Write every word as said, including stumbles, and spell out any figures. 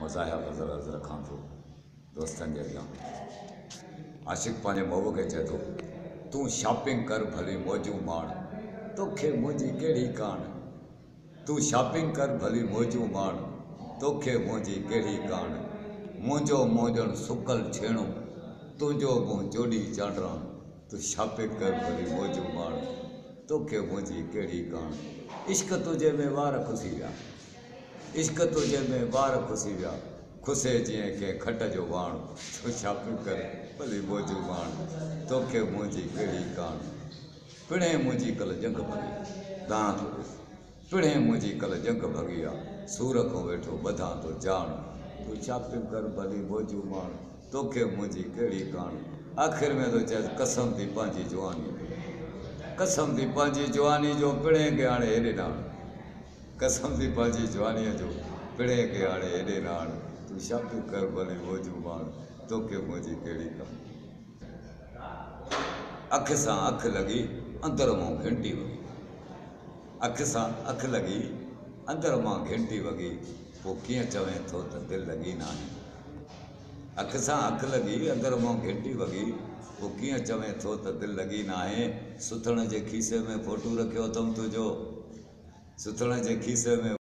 मज़ाहिया नज़र अर्ज़ रखां थो दोस्तनि जे अॻियां। आशिक़ पंहिंजे महबूब खे चए थो, तूं शॉपिंग कर भली मौजूं माण, तोखे मुंहिंजी कहिड़ी कान। तूं शॉपिंग कर भली मौजूं माण, तोखे मुंहिंजी कहिड़ी कान। मुंहिंजो मोजण सुकल छेणो, तुंहिंजो मुंहुं चोॾी चांडरां। तूं शॉपिंग कर भली मौजूं माण, तोखे मुंहिंजी कहिड़ी कान। इश्क तुझे में वार खुसी विया, इश्क तुझे में वार खुसी विया, खुसे जीअं कंहिं खट जो वाण। तूं शॉपिंग कर भली मौजूं माण, तोखे मुंहिंजी कहिड़ी कान। पिणे मुंहिंजी कल्ह जंग भॻी दां थो पिणे मुंहिंजी कल्ह जंग भॻी आहे, सूर खां वेठो ॿधां थो जान। तूं शॉपिंग कर भली मौजूं माण, तोखे मुंहिंजी कहिड़ी कान। आख़िर में थो चए कसम थी पंहिंजी जवानी, कसम थी पंहिंजी जवानी जो पिणे खे हाणे हेॾे नाण। कसम थी पंहिंजी जवानीअ जो पिणे खे हाणे हेॾे नाण। तूं शॉपिंग कर भली मौजूं माण, तोखे मुंहिंजी कहिड़ी कान। अख सां अख लॻी अंदर मां घंटी वॻी, अख सां अख लॻी अंदर मां घंटी वॻी, पोइ कीअं चवें थो त दिलि लॻी नाहे। अख सां अख लॻी अंदर मां घंटी वॻी, पोइ कीअं चवें थो त दिलि लॻी नाहे। सुथण जे खीसे में फोटू रखियो अथमि तुंहिंजो, सुथण जे खीसे में